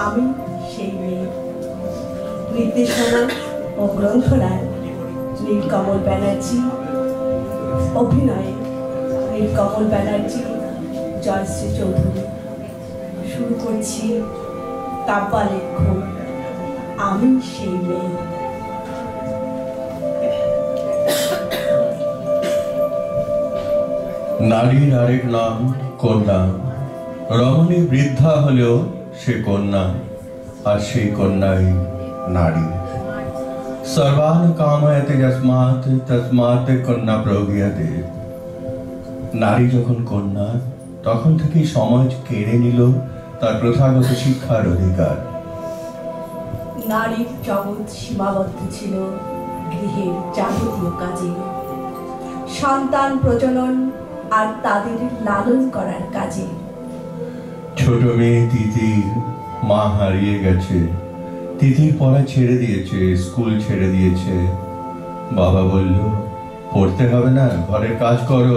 আমি সেই মেয়ে। নির্দেশনা ও গ্রন্থনায় নীলকমল ব্যানার্জি, অভিনয়ে নীলকমল ব্যানার্জি, জয়শ্রী চৌধুরী। শুরু করছি কাব্যালেখ্য আমি সেই মেয়ে। নারীর আরেক নাম কন্যা। রমণী বৃদ্ধা হলেও সে কন্যা, আর সেই কন্যাই নারী। সর্বান কাময়তে যস্মাৎ তস্মাৎ কন্যা প্রগীয়তে। নারী যখন কন্যা, তখন থেকেই সমাজ কেড়ে নিল তার প্রথাগত শিক্ষার অধিকার। নারীর জগৎ সীমাবদ্ধ ছিল গৃহের যাবতীয় কাজে, সন্তান প্রজনন আর তাদের লালন করার কাজে। ছোট মেয়ে তিতির মা হারিয়ে গেছে। তিতির পড়া ছেড়ে দিয়েছে, স্কুল ছেড়ে দিয়েছে। বাবা বলল, পড়তে হবে না, ঘরের কাজ করো।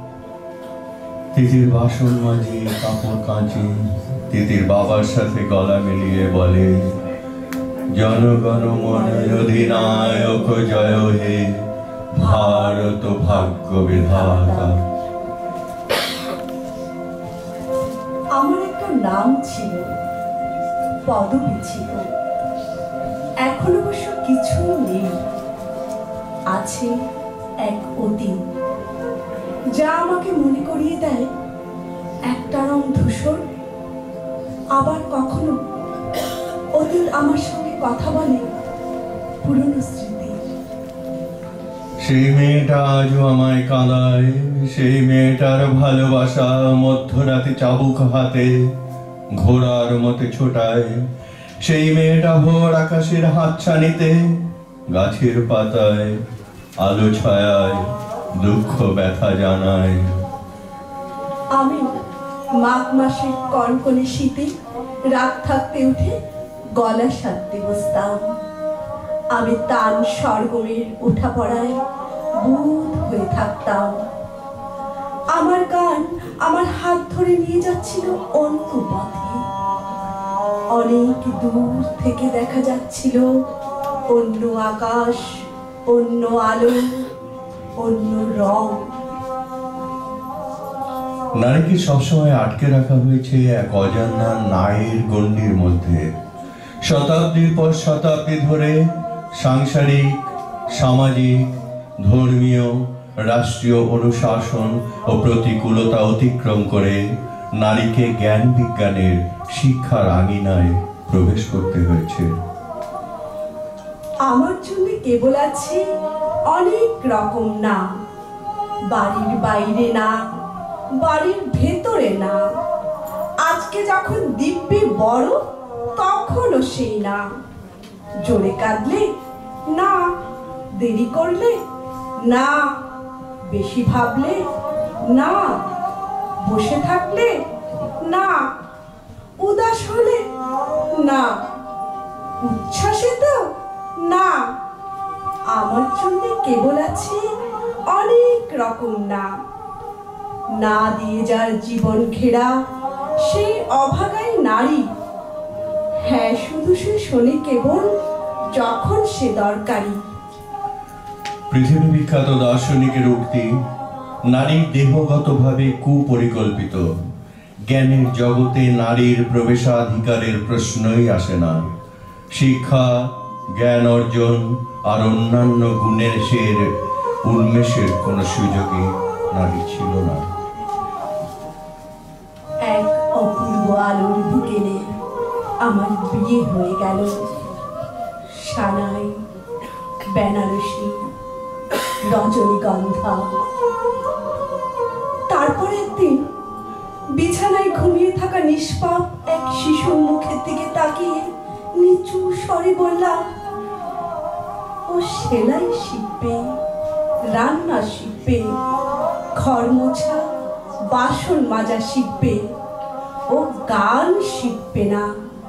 তিতির বাসন মাজে, কাপড় কাচে। তিতির বাবার সাথে গলা মিলিয়ে বলে, জনগণ মন অধিনায়ক জয় হে, ভারত ভাগ্য বিধাতা। আমার একটা নাম ছিল, পদবী ছিল। এখন অবশ্য কিছু নেই, আছে এক অতীত, যা আমাকে মনে করিয়ে দেয় একটা রং ধূসর। আবার কখনো অতীত আমার সঙ্গে কথা বলে পুরনো স্মৃতি। সেই মেয়েটা আজও আমায় কাঁদায়। সেই মেয়েটার ভালোবাসা মধ্যরাতে চাবুক হাতে ঘোড়ার মতে ছোটায়। সেই মেয়েটা ভোর আকাশের হাতছানিতে, গাছের পাতায়, আলো ছায়ায় দুঃখ ব্যথা জানায়। আমি মাঘ মাসের কনকনে শীতে রাত থাকতে উঠে গলা সারতে বসতাম। আমি তান সরগমের উঠা পড়ায় বুঁদ হয়ে থাকতাম। আমার গান আমার হাত ধরে নিয়ে যাচ্ছিল অন্য পথে। অনেক দূর থেকে দেখা যাচ্ছিল অন্য আকাশ, অন্য আলো, অন্য রং। নারীকে সবসময় আটকে রাখা হয়েছে এক অজানা নায়ের গণ্ডির মধ্যে। শতাব্দীর পর শতাব্দী ধরে সাংসারিক, সামাজিক, ধর্মীয়, রাষ্ট্রীয় অনুশাসন ও প্রতিকূলতা অতিক্রম করে নারীকে জ্ঞান বিজ্ঞানের শিক্ষার আঙিনায় প্রবেশ করতে হয়েছে। আমার জন্য কেবল আছে অনেক রকম নাম। বাড়ির বাইরে না, বাড়ির ভেতরে না। আজকে যখন দিব্যি বড়, তখনও সেই না। জোরে কাঁদলে না, দেরি করলে না, বেশি ভাবলে না, বসে থাকলে না, উদাস হলে না, উচ্ছ্বাসিত না। আমার জন্য কেবল আছে অনেক রকম না। না দিয়ে যার জীবন ঘেরা, সেই অভাগাই নারী। হ্যাঁ, শুধু সে শোনে কেবল যখন সে দরকারি। পৃথিবী বিখ্যাত দার্শনিকের উক্তি, নারী দেহগতভাবে কুপরিকল্পিত। জ্ঞানের জগতে নারীর প্রবেশাধিকারের প্রশ্নই আসে না। শিক্ষা, জ্ঞান অর্জন আর অন্যান্য গুণের উন্মেষের কোনো সুযোগই নারী ছিল না। এক অপূর্ব আলোর বিকেলে আমার বিয়ে হয়ে গেল। সানাই, বেনারসি, রজনীগন্ধা। তারপর একদিন বিছানায় ঘুমিয়ে থাকা নিষ্পাপ এক শিশুর মুখের দিকে তাকিয়ে নিচু স্বরে বললাম, ও সেলাই শিখবে, রান্না শিখবে, ঘর মোছা, বাসন মাজা শিখবে, ও গান শিখবে না।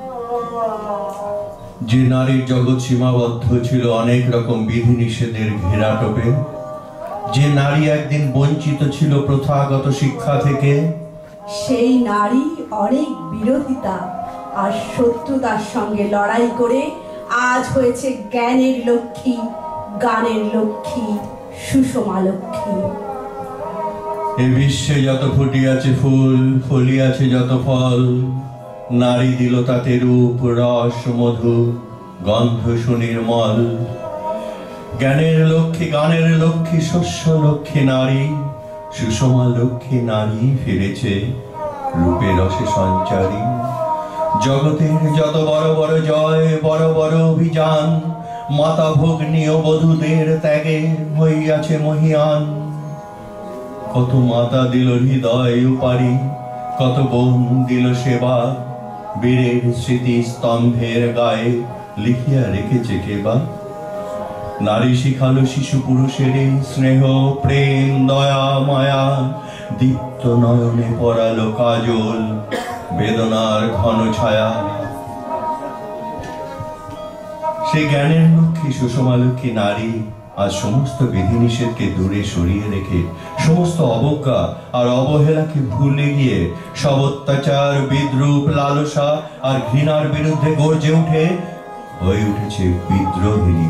যে নারীর জগৎ সীমাবদ্ধ ছিল অনেক রকম বিধিনিষেধের ঘেরাটোপে, যে নারী একদিন বঞ্চিত ছিল প্রথাগত শিক্ষা থেকে, সেই নারী অনেক বিরোধিতা আর শত্রুতার সঙ্গে লড়াই করে আজ হয়েছে জ্ঞানের লক্ষ্মী, গানের লক্ষ্মী, সুষমা লক্ষ্মী। এ বিশ্বে যত ফুটিয়াছে ফুল, ফলিয়াছে যত ফল, নারী দিল তাতে রূপ, রস, মধু, গন্ধ সুনির্মল। জ্ঞানের লক্ষ্মী, গানের লক্ষ্মী, শস্য লক্ষ্মী নারী, সুষমা লক্ষ্মী নারী ফিরেছে রূপে রসে সঞ্চারী। জগতের যত বড় বড় জয়, বড় বড় অভিযান, মাতা ভগ্নী ও বধূদের ত্যাগে হইয়াছে মহিয়ান। কত মাতা দিল হৃদয় উপারি, কত বোন দিল সেবা, বীরের স্মৃতি স্তম্ভের গায়ে লিখিয়া রেখেছে কেবা। নারী শিখালো শিশু পুরুষের স্নেহ, প্রেম, দয়া, মায়া, দীপ্ত নয়নে পড়ালো কাজল, বেদনার ঘন ছায়া। সে জ্ঞানের লক্ষ্মী, সুষমা লক্ষ্মী নারী আজ সমস্ত বিধিনিষেধকে দূরে সরিয়ে রেখে, সমস্ত অবজ্ঞা আর অবহেলাকে ভুলে গিয়ে সব অত্যাচার, বিদ্রূপ, লালসা আর ঘৃণার বিরুদ্ধে গর্জে উঠে হয়ে উঠেছে বিদ্রোহিণী।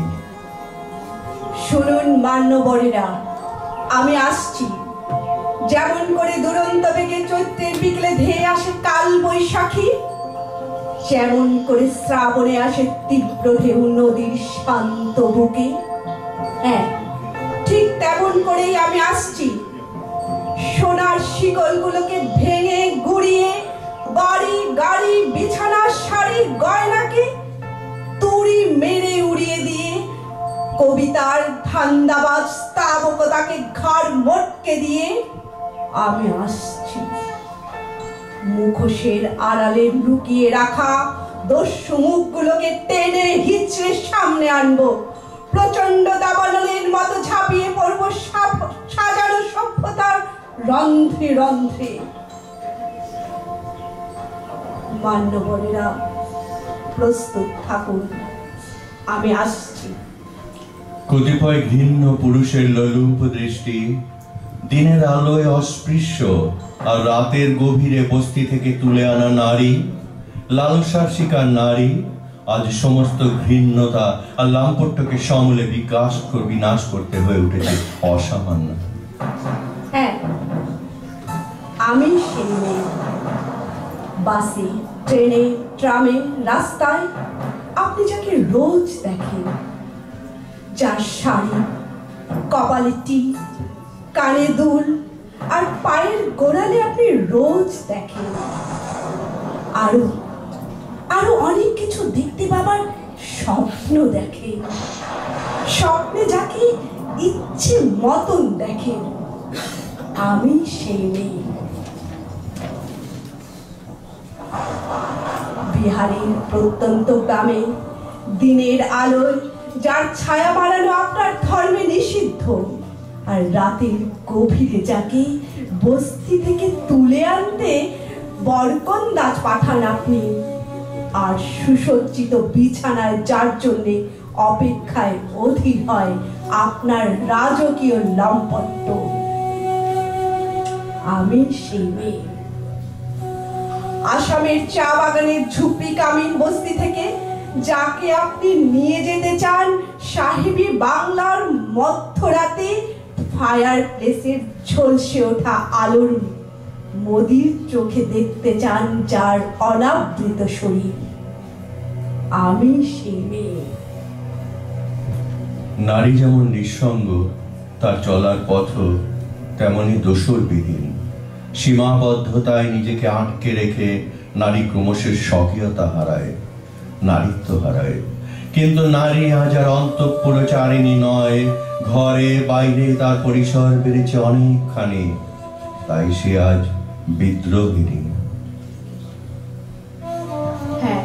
শুনুন মান্যবরেরা, আমি আসছি। যেমন করে দুরন্ত বেগে চৈত্রের বিকেলে ধেয়ে আসে কাল বৈশাখী, যেমন করে শ্রাবণে আসে তীব্র ঢেউ নদীর শান্ত বুকে, হ্যাঁ ঠিক তেমন করেই আমি আসছি। সোনার শিকলগুলোকে ভেঙে গুড়িয়ে, বাড়ি, গাড়ি, বিছানা, শাড়ি, গয়নাকে তুড়ি মেরে উড়িয়ে দিয়ে, কবিতার ধান্দাবাজ স্তাবকতাকে ঘাড় মটকে দিয়ে আমি আসছি। মুখোশের আড়ালে লুকিয়ে রাখা দস্যু মুখগুলোকে টেনে হিচড়ে সামনে আনবো। প্রচন্ড দাবানলের মতো ঝাঁপিয়ে পড়বো সাজানো সভ্যতার রন্ধ্রে রন্ধ্রে। মান্যবরেরা প্রস্তুত থাকুন, আমি আসছি। কতিপয় ঘৃণ্য পুরুষের লোলুপ দৃষ্টি, দিনের আলোয় অস্পৃশ্য আর রাতের গভীরে বস্তি থেকে তুলে আনা নারী, লালসার শিকার নারী আজ সমস্ত ঘৃণ্যতা আর লাম্পট্যকে সমূলে বিনাশ করতে হয়ে উঠেছে অসামান্য। হ্যাঁ, আমি সেই মেয়ে। বাসে, ট্রেনে, ট্রামে, রাস্তায় আপনি যাকে রোজ দেখেন, যার শাড়ি, কপালে টিপ, কানে দুল আর পায়ের গোড়ালে আপনি রোজ দেখেন। আরো আরো অনেক কিছু দেখতে পাবার স্বপ্ন দেখেন। স্বপ্নে যাকে ইচ্ছে মতন দেখেন, আমি সেই মেয়ে। বিহারের প্রত্যন্ত গ্রামে দিনের আলোয় যার ছায়া বাড়ানো আপনার ধর্মে নিষিদ্ধ, আর রাতের গভীরে যাকে বস্তি থেকে তুলে আনতে বরকন্দাজ পাঠান আপনি, আর সুসজ্জিত বিছানায় যার জন্যে অপেক্ষায় অধীর হয় আপনার রাজকীয় লম্পট্য, আমি সেই মেয়ে। আসামের চা বাগানের ঝুপড়ি কামিন বস্তি থেকে যাকে আপনি নিয়ে যেতে চান সাহেবী বাংলার মধ্যরাতে ফায়ার প্লেসের ঝলসে ওঠা আলোর মোদির চোখে দেখতে চান যার অনাবৃত শরীর, আমি সেই মেয়ে। নারী যেমন নিঃসঙ্গ, তার চলার পথ তেমনি দোসরবিহীন। সীমাবদ্ধতায় নিজেকে আটকে রেখে নারী ক্রমশ স্বকীয়তা হারায়, নারীত্ব হারায়। কিন্তু নারী আজ আর অন্তঃপুরচারিণী নয়, ঘরে বাইরে তার পরিসর বেড়েছে অনেকখানি, তাই সে আজ বিদ্রোহিণী। হ্যাঁ,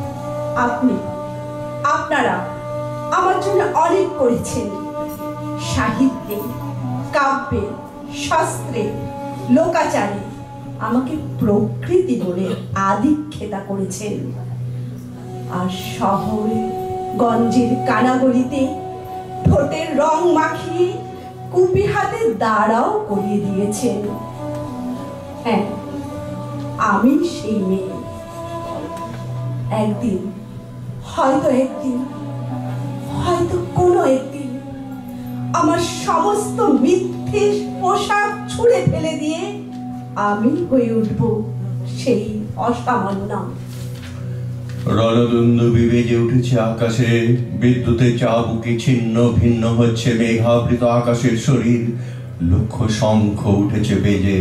আপনারা আমার জন্য অনেক করেছেন। সাহিত্যে, কাব্যে, শাস্ত্রে, লোকাচারে আমাকে প্রকৃতি বলে আদিক্ষেতা করেছেন। আর শহরে গঞ্জের কানাগলিতে ঠোঁটের রং মাখিয়ে কুপি হাতে দাঁড়াও করিয়ে দিয়েছেন। হ্যাঁ, আমি সেই মেয়ে। একদিন, হয়তো একদিন, হয়তো কোনো একদিন আমার সমস্ত মিথ্যে পোশাক ছুঁড়ে ফেলে দিয়ে আমি হয়ে উঠব সেই অসামান্য। রণদুন্দুবি বেজে উঠেছে আকাশে, বিদ্যুতের চাবুকে ছিন্ন ভিন্ন হচ্ছে মেঘাবৃত আকাশের শরীর, লক্ষ শঙ্খ উঠেছে বেজে।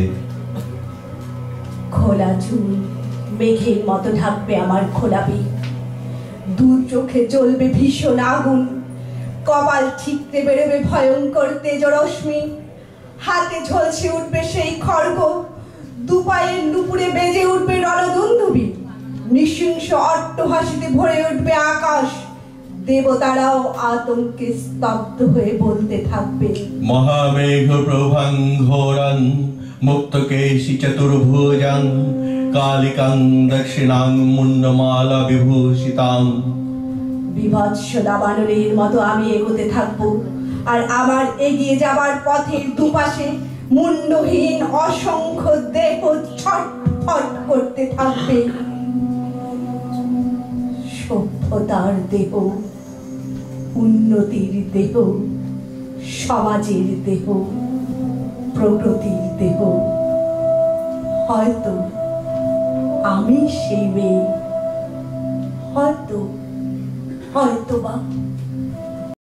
খোলা চুল মেঘের মতো ঢাকবে আমার খোলা পিঠ, দু চোখে জ্বলবে ভীষণ আগুন, কপাল ঠিকতে বেরোবে ভয়ঙ্কর তেজরশ্মি, হাতে ঝলসে উঠবে সেই খড়গ, দুপায়ের নুপুরে বেজে উঠবে রণদুন্দুবি, নৃশংস অট্টহাসিতে ভরে উঠবে আকাশ, দেবতারাও আতঙ্কে স্তব্ধ হয়ে বলতে থাকবে, মহামেঘ প্রভাং ঘোরাং মুক্তকেশী চতুর্ভুজাং কালিকাং দক্ষিণাং মুন্ডমালা বিভূষিতাং। বিভৎস দাবানলের মতো আমি এগোতে থাকবো, আর আমার এগিয়ে যাবার পথের দুপাশে মুন্ডহীন অসংখ্য দেহ ছটফট করতে থাকবে। সভ্যতার দেহ, উন্নতির দেহ, সমাজের দেহ, প্রগতির দেহ। হয়তো আমি সেই মেয়ে, হয়তো বা